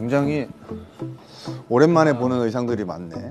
굉장히 오랜만에 보는 의상들이 많네.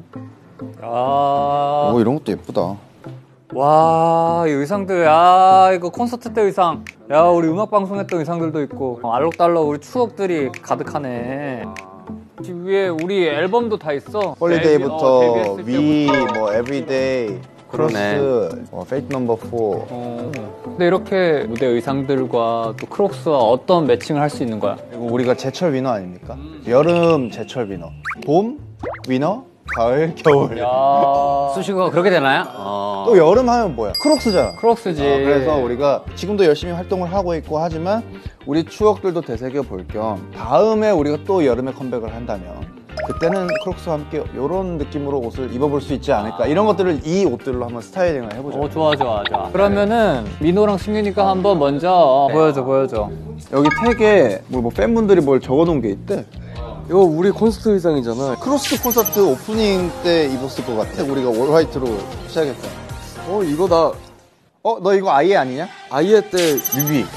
아, 이런 것도 예쁘다. 와, 이 의상들, 야, 이거 콘서트 때 의상. 야, 우리 음악 방송했던 의상들도 있고. 알록달록 우리 추억들이 가득하네. 지금 위에 우리 앨범도 다 있어. 홀리데이부터 데뷔했을 위, 때부터. 뭐 에브리데이, 크로스, 페이트 넘버 4. 근데 이렇게 무대 의상들과 또 크록스와 어떤 매칭을 할 수 있는 거야? 이거 우리가 제철 위너 아닙니까? 여름 제철 위너, 봄 위너, 가을 겨울. 야, 수식어가 그렇게 되나요? 또 여름 하면 뭐야? 크록스잖아. 크록스지. 그래서 우리가 지금도 열심히 활동을 하고 있고 하지만 우리 추억들도 되새겨 볼 겸 다음에 우리가 또 여름에 컴백을 한다면 그때는 크록스와 함께 이런 느낌으로 옷을 입어볼 수 있지 않을까. 이런 것들을 이 옷들로 한번 스타일링을 해보자. 좋아. 그러면은 민호랑 승윤이가 한번 먼저 보여줘. 여기 택에 뭐 팬분들이 뭘 적어놓은 게 있대. 이거 우리 콘서트 의상이잖아. 크로스 콘서트 오프닝 때 입었을 것 같아. 우리가 올 화이트로 시작했잖아. 이거 나 너 이거 아이에 아니냐? 아이에 때 뮤비.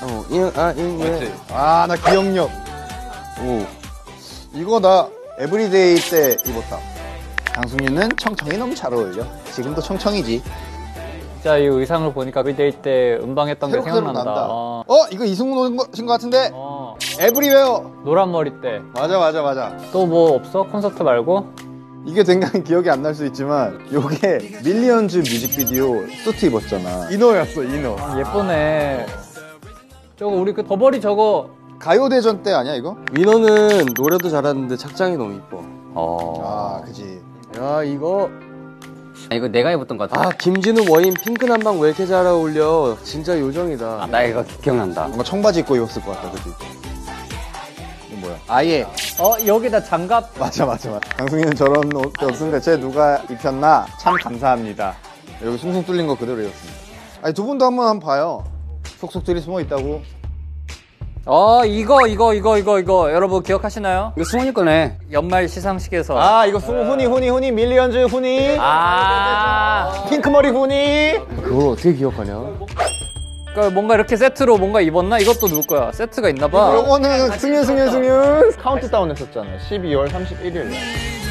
나 기억력. 이거 나 에브리데이 때 입었다. 장승윤은 청청이 너무 잘 어울려. 지금도 청청이지. 진짜 이 의상을 보니까 에브리데이 때 음방했던 게 생각난다. 이거 이승훈 옷인 것 같은데? 에브리웨어. 노란 머리 때. 맞아. 또 뭐 없어? 콘서트 말고? 이게 굉장히 기억이 안 날 수 있지만 요게 밀리언즈 뮤직비디오 수트 입었잖아. 이너였어, 이너. 예쁘네. 저거 우리 그 버버리 저거 가요대전 때 아니야 이거? 위너는 노래도 잘하는데 착장이 너무 이뻐. 그지. 야 이거 이거 내가 입었던 것 같아. 김진우 워인 핑크 남방 왜 이렇게 잘 어울려. 진짜 요정이다. 나 이거 기억난다. 뭔가 청바지 입고 입었을 것 같다, 그지? 이거 뭐야? 아예. 여기다 장갑. 맞아. 강승희는 저런 옷 없는데 쟤 누가 입혔나? 참 감사합니다. 여기 숭숭 뚫린 거 그대로 입었습니다. 아니 두 분도 한번 봐요. 속속들이 숨어 있다고. 이거 여러분 기억하시나요? 이거 승훈이 거네. 연말 시상식에서 이거 후니 밀리언즈 후니 핑크머리 후니. 그걸 어떻게 기억하냐? 그러니까 뭔가 이렇게 세트로 뭔가 입었나? 이것도 누구 거야? 세트가 있나 봐. 요거는 승윤 카운트다운 했었잖아. 12월 31일 날.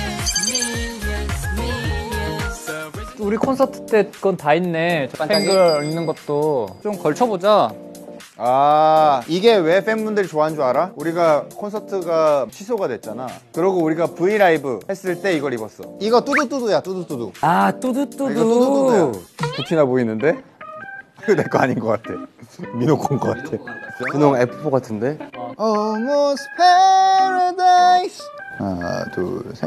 우리 콘서트 때 그건 다 있네. 팬글 있는 것도 좀 걸쳐보자. 이게 왜 팬분들이 좋아하는 줄 알아? 우리가 콘서트가 취소가 됐잖아. 그러고 우리가 브이라이브 했을 때 이걸 입었어. 이거 뚜두뚜두야, 뚜두뚜두. 뚜두뚜두. 이거 뚜두뚜두야. 부티나 보이는데? 이거 내 거 아닌 것 같아. 민호 건 것 같아. 그놈 F4 같은데? Almost Paradise. 하나, 둘, 셋.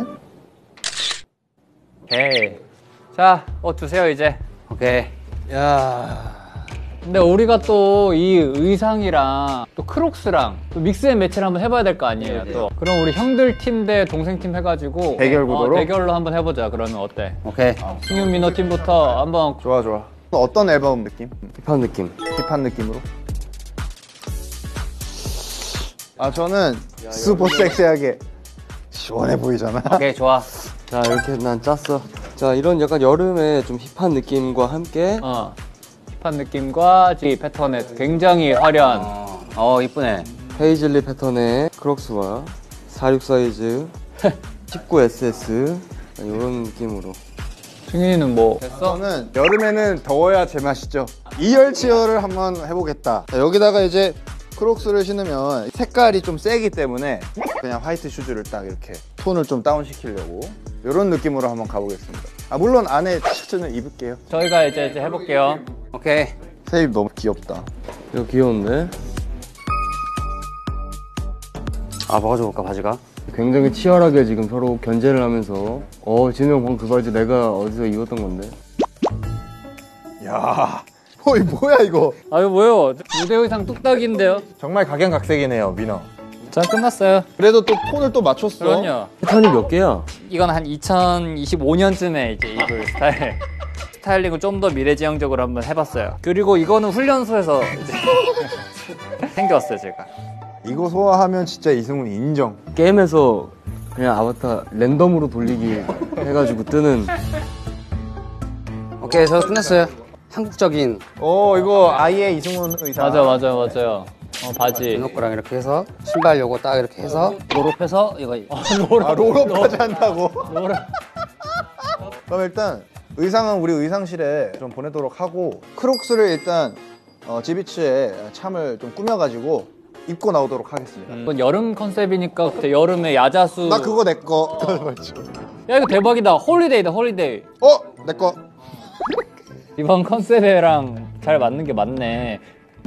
오케이. 자, 옷 주세요 이제. 오케이. 야 근데 우리가 또 이 의상이랑 또 크록스랑 또 믹스 앤 매치를 한번 해봐야 될 거 아니에요. 또 그럼 우리 형들 팀 대 동생 팀 해가지고 대결 구도로? 대결로 한번 해보자. 그러면 어때? 오케이. 승윤 민호 팀부터 한번. 좋아. 어떤 앨범 느낌? 힙한 느낌. 힙한 느낌으로? 저는 슈퍼 섹시하게 시원해 보이잖아. 오케이, 좋아. 자 이렇게 난 짰어. 자 이런 약간 여름에 좀 힙한 느낌과 함께 힙한 느낌과 이 패턴에 굉장히 화려한. 이쁘네. 페이즐리 패턴의 크록스와 46 사이즈 19SS 이런 느낌으로. 승윤이는 뭐 됐어? 저는 여름에는 더워야 제맛이죠. 이열치열을 한번 해보겠다. 자, 여기다가 이제 크록스를 신으면 색깔이 좀 세기 때문에 그냥 화이트 슈즈를 딱 이렇게 톤을 좀 다운 시키려고 이런 느낌으로 한번 가보겠습니다. 물론 안에 티셔츠는 입을게요. 저희가 이제 해볼게요. 오케이. 세입 너무 귀엽다. 이거 귀여운데? 벗어볼까, 바지가? 굉장히 치열하게 지금 서로 견제를 하면서 진우 형 방금 그 바지 내가 어디서 입었던 건데? 야, 뭐야 이거? 이거 뭐요? 무대 의상 뚝딱인데요? 정말 각양각색이네요, 민호. 전 끝났어요. 그래도 또 톤을 또 맞췄어. 그럼요. 패턴이 몇 개야? 이건 한 2025년쯤에 이제 입을 스타일. 스타일링을 좀 더 미래지향적으로 한번 해봤어요. 그리고 이거는 훈련소에서 이제 생겼어요, 제가. 이거 소화하면 진짜 이승훈 인정. 게임에서 그냥 아바타 랜덤으로 돌리기 해가지고 뜨는. 오케이, 저 끝났어요. 한국적인. 이거 아이의 이승훈 의상. 맞아요. 바지. 눈꺼랑 이렇게 해서 신발 요거 딱 이렇게 해서 롤업해서 이거 롤업까지 한다고? 노래. 그럼 일단 의상은 우리 의상실에 좀 보내도록 하고 크록스를 일단 지비츠에 참을 좀 꾸며가지고 입고 나오도록 하겠습니다. 이건 여름 컨셉이니까 그때 여름에 야자수. 나 그거 내꺼. 야 이거 대박이다. 홀리데이다 홀리데이. 내꺼. 이번 컨셉이랑 잘 맞는 게 맞네.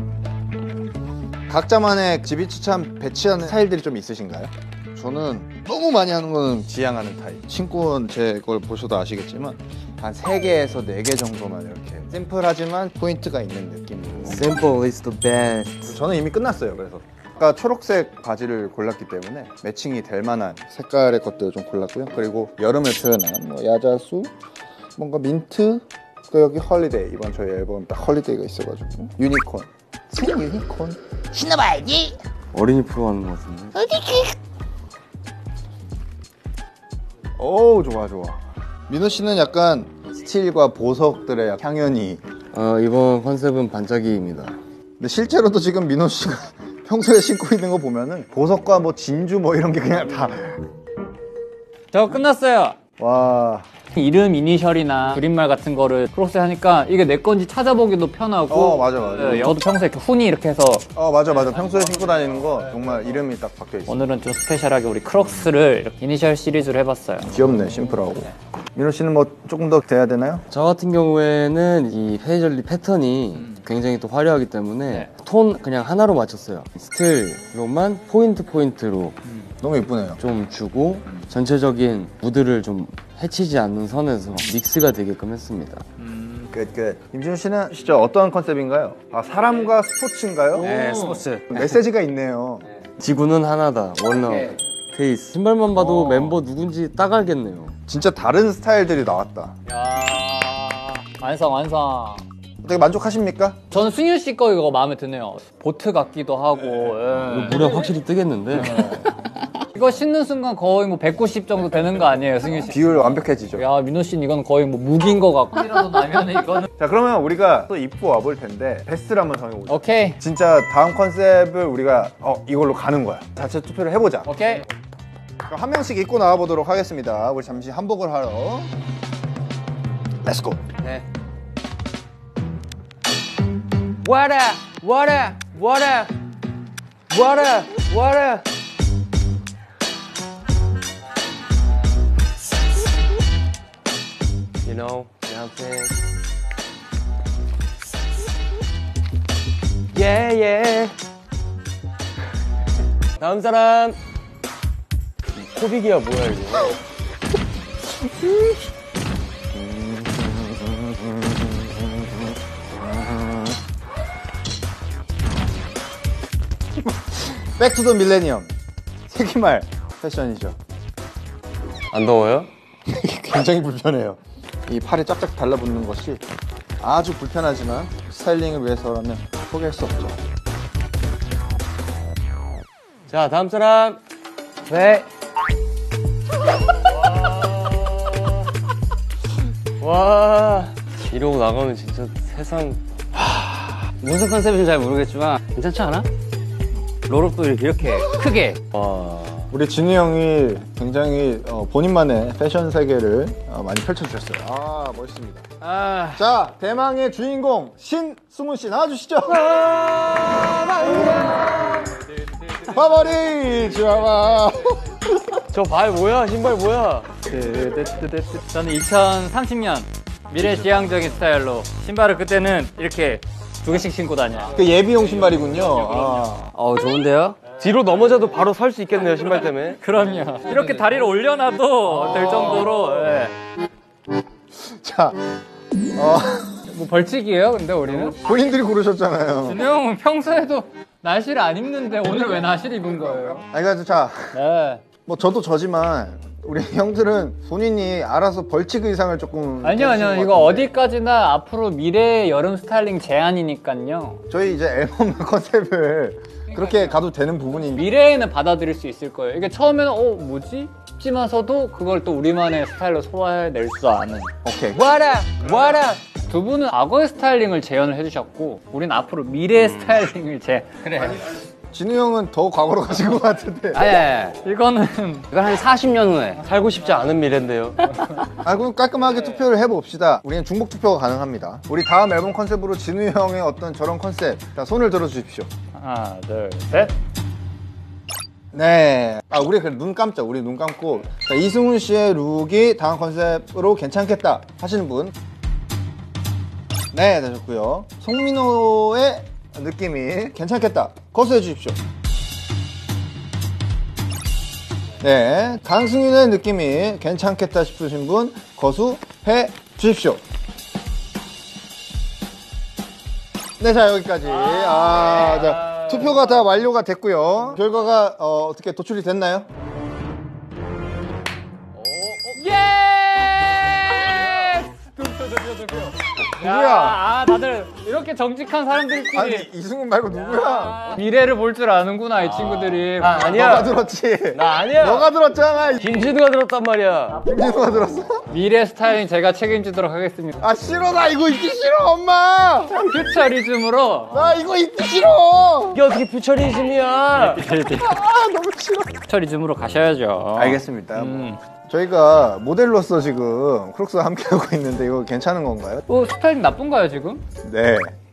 각자만의 지비츠 참 배치하는 스타일들이 좀 있으신가요? 저는 너무 많이 하는 거는 지향하는 타입. 친구는 제 걸 보셔도 아시겠지만 한 3개에서 4개 정도만 이렇게 심플하지만 포인트가 있는 느낌으로. Simple is the best. 저는 이미 끝났어요. 그래서 아까 초록색 바지를 골랐기 때문에 매칭이 될 만한 색깔의 것들을 좀 골랐고요. 그리고 여름을 표현한 뭐 야자수, 뭔가 민트, 또 여기 헐리데이. 이번 저희 앨범 딱 헐리데이가 있어가지고 유니콘. 유니콘. 신어봐야지. 어린이 프로 하는 것 같은데. 오 좋아. 민호 씨는 약간 스틸과 보석들의 향연이. 이번 컨셉은 반짝이입니다. 근데 실제로도 지금 민호 씨가 평소에 신고 있는 거 보면은 보석과 뭐 진주 뭐 이런 게 그냥 다. 저 끝났어요. 와. 이름 이니셜이나 줄임말 같은 거를 크록스에 하니까 이게 내 건지 찾아보기도 편하고. 맞아. 저도 평소에 이렇게 훈이 이렇게 해서 맞아. 평소에 신고 다니는 거 정말 이름이 딱 박혀 있어. 오늘은 좀 스페셜하게 우리 크록스를 이렇게 이니셜 시리즈로 해봤어요. 귀엽네, 심플하고. 민호 씨는 뭐 조금 더 돼야 되나요? 저 같은 경우에는 이 페이저리 패턴이 굉장히 또 화려하기 때문에 네. 톤 그냥 하나로 맞췄어요. 스틸로만 포인트로 너무 예쁘네요. 좀 주고 전체적인 무드를 좀 해치지 않는 선에서 믹스가 되게끔 했습니다. 끝. 임진우 씨는 진짜 어떤 컨셉인가요? 사람과 스포츠인가요? 네, 스포츠. 메시지가 있네요. 지구는 하나다. 원러 페이스. 신발만 봐도 멤버 누군지 딱 알겠네요. 진짜 다른 스타일들이 나왔다. 야 완성. 되게 만족하십니까? 저는 승윤 씨 거 이거 마음에 드네요. 보트 같기도 하고. 예. 물에 확실히 뜨겠는데. 이거 신는 순간 거의 뭐 190 정도 되는 거 아니에요, 승윤 씨? 비율 완벽해지죠. 야, 민호 씨는 이건 거의 뭐 무기인 거 같고. 이라도 나면 이거는. 자, 그러면 우리가 또 입고 와볼 텐데 베스트를 한번 정해보자. 오케이. 진짜 다음 컨셉을 우리가 이걸로 가는 거야. 자체 투표를 해보자. 오케이. 그럼 한 명씩 입고 나와보도록 하겠습니다. 우리 잠시 한복을 하러. 렛츠고. 네. What up? You know what I'm saying? Yeah. 다음 사람. 코빅이야 뭐야 이거? 백투더 밀레니엄. 세기말 패션이죠. 안 더워요? 굉장히 불편해요. 이 팔에 쫙쫙 달라붙는 것이 아주 불편하지만 스타일링을 위해서라면 포기할 수 없죠. 자 다음 사람. 네. 와 이러고 나가면 진짜 세상 무슨 컨셉인지 잘 모르겠지만 괜찮지 않아? 롤업도 이렇게 크게. 와 우리 진우 형이 굉장히 본인만의 패션 세계를 많이 펼쳐주셨어요. 멋있습니다. 자, 대망의 주인공 신승훈 씨 나와주시죠. 바바리 지와와. 저 발 뭐야? 신발 뭐야? 저는 2030년 미래지향적인 스타일로 신발을 그때는 이렇게 2개씩 신고 다녀요. 그 예비용 신발이군요. 좋은데요? 뒤로 넘어져도 바로 설 수 있겠네요 신발 때문에. 그럼요. 이렇게 다리를 올려놔도 될 정도로. 예. 자, 뭐 벌칙이에요, 근데 우리는? 본인들이 고르셨잖아요. 준우 형은 평소에도 나시를 안 입는데 오늘 왜 나시를 입은 거예요? 그래서 자, 네. 뭐 저도 저지만 우리 형들은 본인이 알아서 벌칙 의상을 조금 아니요. 해주신 것 이거 같은데. 어디까지나 앞으로 미래의 여름 스타일링 제안이니까요. 저희 이제 앨범 컨셉을 그렇게 가도 되는 부분이 미래에는 받아들일 수 있을 거예요. 이게 처음에는 뭐지? 싶지만서도 그걸 또 우리만의 스타일로 소화해낼 수 아는. 오케이. What up? 두 분은 과거의 스타일링을 재현을 해주셨고 우린 앞으로 미래의 스타일링을 그래. 진우 형은 더 과거로 가신 것 같은데. 아예. 이거는 이건 한 40년 후에 살고 싶지 않은 미래인데요. 그럼 깔끔하게 투표를 해봅시다. 우리는 중복 투표가 가능합니다. 우리 다음 앨범 컨셉으로 진우 형의 어떤 저런 컨셉. 자, 손을 들어주십시오. 하나, 둘, 셋. 네. 우리 눈 감자. 우리 눈 감고. 자, 이승훈 씨의 룩이 다음 컨셉으로 괜찮겠다 하시는 분. 네, 되셨고요. 송민호의 느낌이 괜찮겠다. 거수해 주십시오. 네, 강승윤의 느낌이 괜찮겠다 싶으신 분 거수해 주십시오. 네, 자 여기까지. 자, 투표가 다 완료가 됐고요. 결과가 어떻게 도출이 됐나요? 예! 누구야? 다들 이렇게 정직한 사람들끼리 아니 이승훈 말고 누구야? 미래를 볼 줄 아는구나 이 친구들이. 나 아니야. 너가 들었지? 나 아니야. 너가 들었잖아. 김진우가 들었단 말이야. 김진우가 들었어? 미래 스타일링 제가 책임지도록 하겠습니다. 싫어. 나 이거 입기 싫어, 엄마. 퓨처리즘으로 나 이거 입기 싫어. 이게 어떻게 퓨처리즘이야? 너무 싫어. 퓨처리즘으로 가셔야죠. 알겠습니다. 저희가 모델로서 지금 크록스와 함께하고 있는데 이거 괜찮은 건가요? 스타일링 나쁜가요 지금? 네.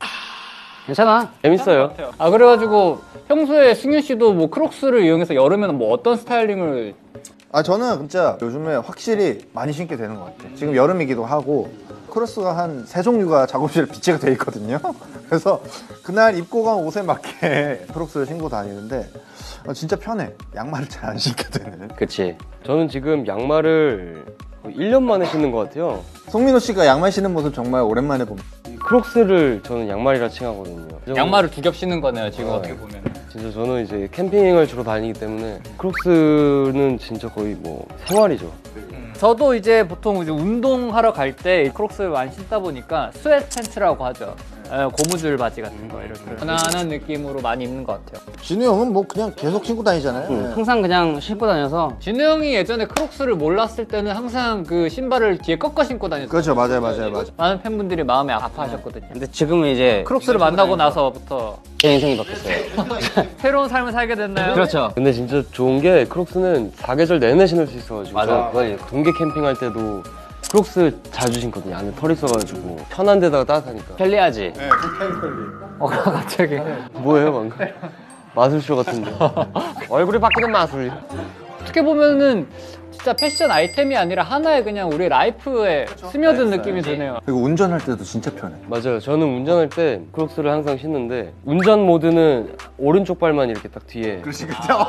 괜찮아. 재밌어요. 그래가지고 평소에 승윤 씨도 뭐 크록스를 이용해서 여름에는 뭐 어떤 스타일링을 저는 진짜 요즘에 확실히 많이 신게 되는 것 같아요. 지금 여름이기도 하고 크록스가 한 3종류가 작업실에 비치가 돼 있거든요. 그래서 그날 입고 간 옷에 맞게 크록스를 신고 다니는데 진짜 편해. 양말을 잘 안 신게 되는. 그치. 저는 지금 양말을 거의 1년 만에 신는 것 같아요. 송민호 씨가 양말 신는 모습 정말 오랜만에 봅니다. 크록스를 저는 양말이라 칭하거든요. 양말을 두 겹 신는 거네요 지금 어떻게 보면. 진짜 저는 이제 캠핑을 주로 다니기 때문에 크록스는 진짜 거의 뭐 생활이죠. 저도 이제 보통 이제 운동하러 갈 때 크록스를 많이 신다 보니까 스웨트 팬츠라고 하죠. 고무줄 바지 같은 거 이렇게 편안한 느낌으로 많이 입는 것 같아요. 진우 형은 뭐 그냥 계속 신고 다니잖아요. 네. 항상 그냥 신고 다녀서. 진우 형이 예전에 크록스를 몰랐을 때는 항상 그 신발을 뒤에 꺾어 신고 다녔어요. 그렇죠. 맞아요. 많은 팬분들이 마음에 아파하셨거든요. 근데 지금은 이제 크록스를 만나고 나서부터 제 인생이 바뀌었어요. 새로운 삶을 살게 됐나요? 그렇죠. 근데 진짜 좋은 게 크록스는 사계절 내내 신을 수 있어가지고. 맞아. 동계 캠핑할 때도 크록스 자주 신거든요. 안에 털 있어가지고 편한 데다가 따뜻하니까. 편리하지. 네, 풀타임 갑자기. 뭐예요 방금? 마술쇼 같은데. 얼굴이 바뀌는 마술. 어떻게 보면은 진짜 패션 아이템이 아니라 하나의 그냥 우리 라이프에 스며든 느낌이 드네요. 그리고 운전할 때도 진짜 편해. 맞아요. 저는 운전할 때 크록스를 항상 신는데 운전 모드는 오른쪽 발만 이렇게 딱 뒤에. 그렇지.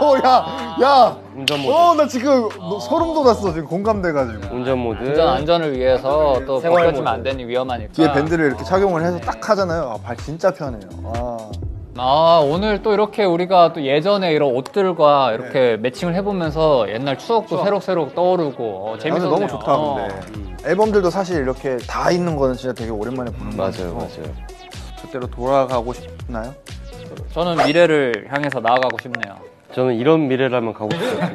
야. 운전 모드. 나 지금 소름 돋았어. 지금 공감돼가지고. 운전 모드. 운전 안전을 위해서 또 생활 벗겨지면 모드. 안 되니 위험하니까. 뒤에 밴드를 이렇게 착용을 해서 딱 하잖아요. 발 진짜 편해요. 오늘 또 이렇게 우리가 또 예전에 이런 옷들과 이렇게 매칭을 해보면서 옛날 추억도 새록새록 떠오르고 재밌었네요. 너무 좋다. 근데 앨범들도 사실 이렇게 다 있는 거는 진짜 되게 오랜만에 보는 거예요. 맞아요. 그때로 돌아가고 싶나요? 저는 미래를 향해서 나아가고 싶네요. 저는 이런 미래라면 가고 싶어요.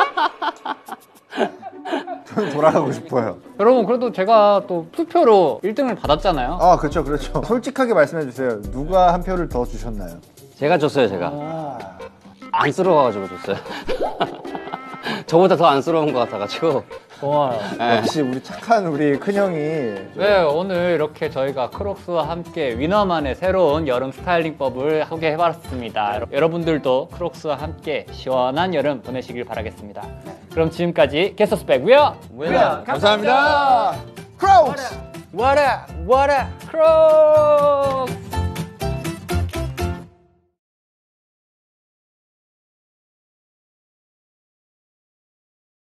저는 돌아가고 싶어요. 여러분 그래도 제가 또 투표로 1등을 받았잖아요. 그렇죠. 솔직하게 말씀해 주세요. 누가 한 표를 더 주셨나요? 제가 줬어요, 제가. 안쓰러워가지고 줬어요. 저보다 더 안쓰러운 것 같아가지고. 고마워요. 역시 우리 착한 우리 큰형이. 네, 오늘 이렇게 저희가 크록스와 함께 위너만의 새로운 여름 스타일링법을 소개해봤습니다. 여러분들도 크록스와 함께 시원한 여름 보내시길 바라겠습니다. 그럼 지금까지 게스트스백 위어 감사합니다. 크라우스! What up? 크록스!